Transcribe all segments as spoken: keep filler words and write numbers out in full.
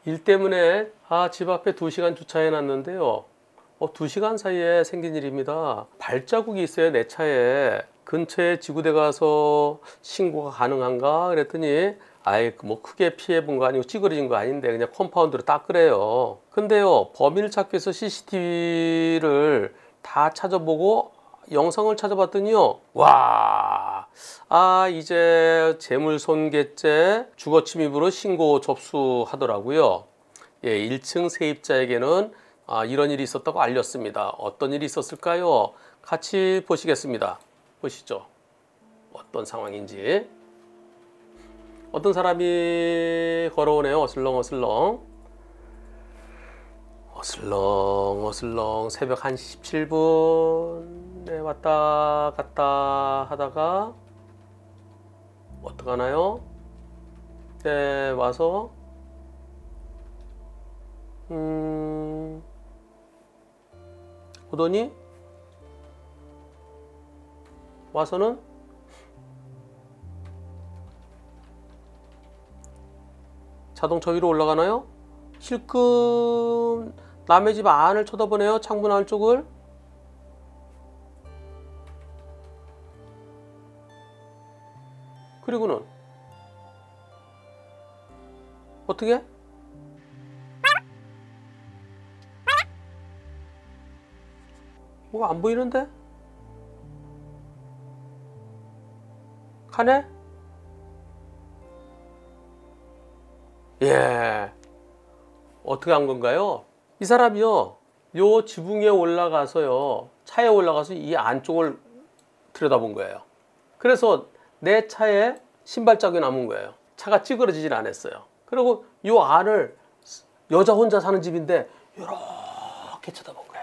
일 때문에 아, 집 앞에 두 시간 주차해놨는데요. 어, 두 시간 사이에 생긴 일입니다. 발자국이 있어요, 내 차에. 근처에 지구대 가서 신고가 가능한가 그랬더니 아예 뭐 크게 피해 본 거 아니고 찌그러진 거 아닌데 그냥 컴파운드로 닦으래요. 근데요, 범인을 찾기 위해서 씨씨티비를 다 찾아보고 영상을 찾아봤더니요, 와, 아 이제 재물손괴죄 주거침입으로 신고 접수하더라고요. 예, 일 층 세입자에게는 아, 이런 일이 있었다고 알렸습니다. 어떤 일이 있었을까요? 같이 보시겠습니다. 보시죠. 어떤 상황인지. 어떤 사람이 걸어오네요. 어슬렁 어슬렁. 어슬렁 어슬렁 새벽 한 시 십칠 분. 네, 왔다 갔다 하다가 어떡하나요? 네, 와서 음 오더니 와서는 자동차 위로 올라가나요? 실금 남의 집 안을 쳐다보네요. 창문 안쪽을. 그리고는 어떻게? 뭐가 안 보이는데? 가네? 예. 어떻게 한 건가요? 이 사람이요, 요 지붕에 올라가서요, 차에 올라가서 이 안쪽을 들여다본 거예요. 그래서 내 차에 신발 자국이 남은 거예요. 차가 찌그러지진 않았어요. 그리고 요 안을 여자 혼자 사는 집인데 이렇게 쳐다본 거예요.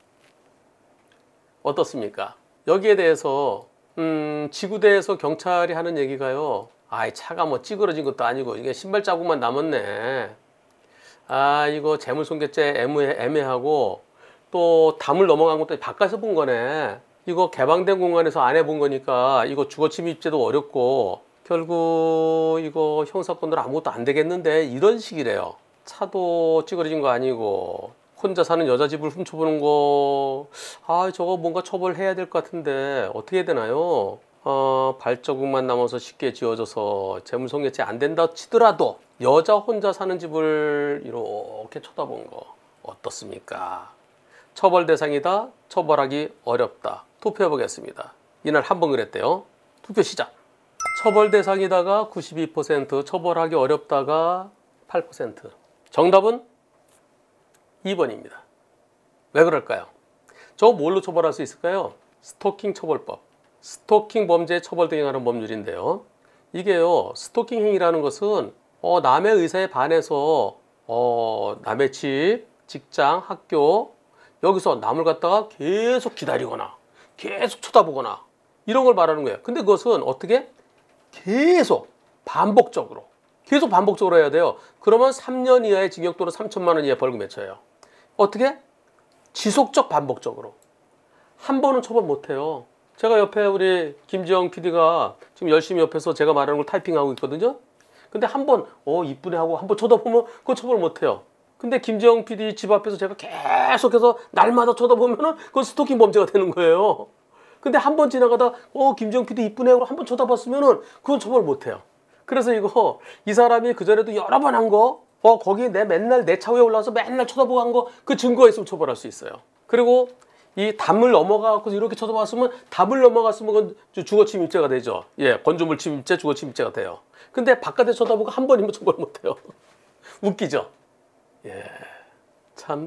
어떻습니까? 여기에 대해서 음, 지구대에서 경찰이 하는 얘기가요, 아이 차가 뭐 찌그러진 것도 아니고 이게 신발 자국만 남았네. 아 이거 재물손괴죄 애매, 애매하고 또 담을 넘어간 것도 바깥에서 본 거네. 이거 개방된 공간에서 안 해본 거니까 이거 주거침입죄도 어렵고 결국 이거 형사건으로 아무것도 안 되겠는데, 이런 식이래요. 차도 찌그러진 거 아니고 혼자 사는 여자 집을 훔쳐보는 거, 아 저거 뭔가 처벌해야 될 것 같은데 어떻게 해야 되나요? 어, 발자국만 남아서 쉽게 지어져서 재물손괴죄 안 된다 치더라도 여자 혼자 사는 집을 이렇게 쳐다본 거 어떻습니까? 처벌 대상이다, 처벌하기 어렵다. 투표해 보겠습니다. 이날 한 번 그랬대요. 투표 시작. 처벌 대상이다가 구십이 퍼센트, 처벌하기 어렵다가 팔 퍼센트. 정답은 이 번입니다. 왜 그럴까요? 저거 뭘로 처벌할 수 있을까요? 스토킹 처벌법. 스토킹 범죄 처벌 등에 관한 법률인데요. 이게요, 스토킹 행위라는 것은 어, 남의 의사에 반해서 어, 남의 집, 직장, 학교 여기서 남을 갖다가 계속 기다리거나 계속 쳐다보거나 이런 걸 말하는 거예요. 근데 그것은 어떻게? 계속 반복적으로 계속 반복적으로 해야 돼요. 그러면 삼 년 이하의 징역 또는 삼천만 원 이하의 벌금에 처해요. 어떻게? 지속적 반복적으로. 한 번은 처벌 못해요. 제가 옆에 우리 김지영 피디가 지금 열심히 옆에서 제가 말하는 걸 타이핑하고 있거든요. 근데 한 번 어 이쁘네 하고 한 번 쳐다보면 그거 처벌 못해요. 근데 김지영 피디 집 앞에서 제가 계속해서 날마다 쳐다보면은 그건 스토킹 범죄가 되는 거예요. 근데 한 번 지나가다 어 김지영 피디 이쁘네 하고 한 번 쳐다봤으면은 그건 처벌 못해요. 그래서 이거 이 사람이 그전에도 여러 번 한 거, 어 거기 내 맨날 내 차 위에 올라와서 맨날 쳐다보고 한 거 그 증거가 있으면 처벌할 수 있어요. 그리고 이 담을 넘어가고 이렇게 쳐다봤으면 담을 넘어갔으면 그건 주거침입죄가 되죠. 예, 건조물 침입죄, 주거침입죄가 돼요. 근데 바깥에 쳐다보고 한 번이면 처벌 못해요. 웃기죠? 예, 참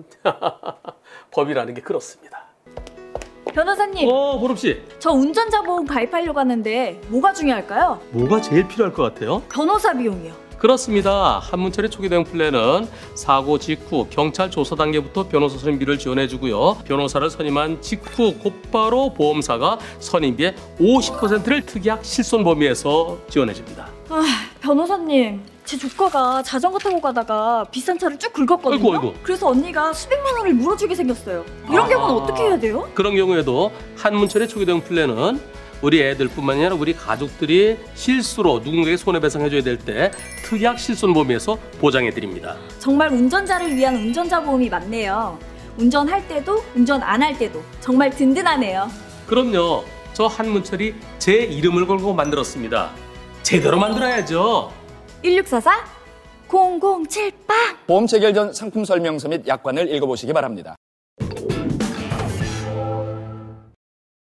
법이라는 게 그렇습니다. 변호사님. 어, 보름씨. 저 운전자 보험 가입하려고 하는데 뭐가 중요할까요? 뭐가 제일 필요할 것 같아요? 변호사 비용이요. 그렇습니다. 한문철의 초기 대응 플랜은 사고 직후 경찰 조사 단계부터 변호사 선임비를 지원해주고요. 변호사를 선임한 직후 곧바로 보험사가 선임비의 오십 퍼센트를 특약 실손 범위에서 지원해줍니다. 아, 변호사님, 제 조카가 자전거 타고 가다가 비싼 차를 쭉 긁었거든요. 아이고, 아이고. 그래서 언니가 수백만 원을 물어주게 생겼어요. 이런 아, 경우는 어떻게 해야 돼요? 그런 경우에도 한문철의 초기 대응 플랜은 우리 애들뿐만 아니라 우리 가족들이 실수로 누군가에게 손해배상해줘야 될 때 특약 실손보험에서 보장해드립니다. 정말 운전자를 위한 운전자 보험이 많네요. 운전할 때도 운전 안 할 때도 정말 든든하네요. 그럼요. 저 한문철이 제 이름을 걸고 만들었습니다. 제대로 만들어야죠. 일육사사 공공칠빵 보험 체결 전 상품 설명서 및 약관을 읽어보시기 바랍니다.